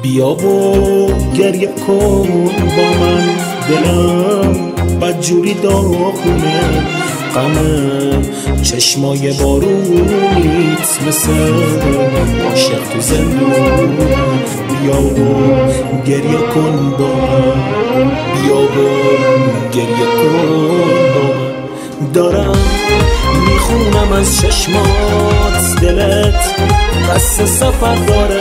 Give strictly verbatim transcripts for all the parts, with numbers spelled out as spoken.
بیا و گریه کن با من، دلم بدجوری داغونه، غم چشمای بارونیت مثل عاشق تو زندونه. بیا و گریه کن با من، بیا و گریه کن با من. دارم میخونم از چشمات دلت قصد سفر داره،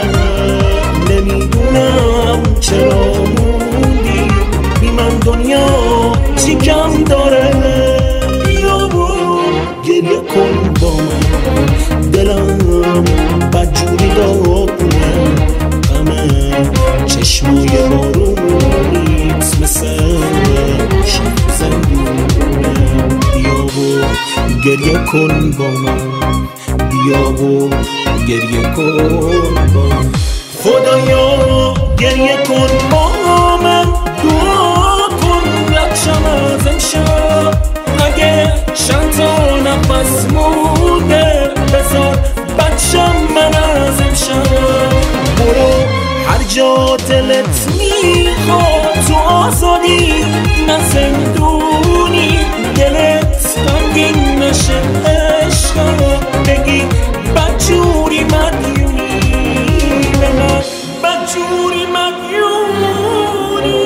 نمیدونم چرا موندی بی من، دنیا چی کم داره. بیا و گریه کن با من، دلم بدجوری داغونه، غم چشمای بارونیت مثل عاشق زندونه. بیا و گریه کن با من، بیا و گریه کن با من. خدایا گریه کن با من، دعا کن رخشم از امشب، اگه چند تا نفس مونده بذار بچم من از امشب. برو هر جا دلت میخواد، تو آزادی نه زندونی، دلت غمگین نشه عشقا، بگی بدجوری مدیونی به من، بدجوری مدیونی.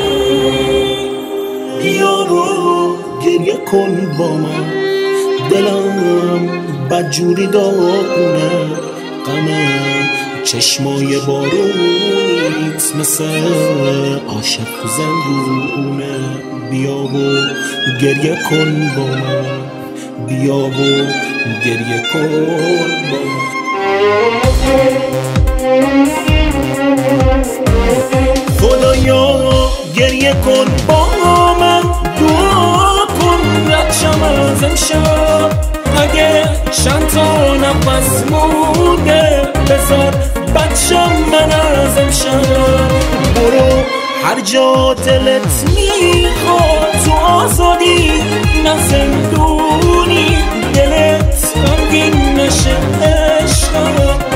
بیا و گریه کن با من، دلم بدجوری داغونه، غم چشمای بارونیت مثل عاشق تو زندونه. بیا و گریه کن با من، بیا و گریه کن با من. خدایا گریه کن با من، دعا کن رخشم از امشب، اگه چند تا نفس مونده بذار بچم من از امشب. برو هر جا دلت میخواد، تو آزادی نه زندونی، دلت غمگین نشه عشقا،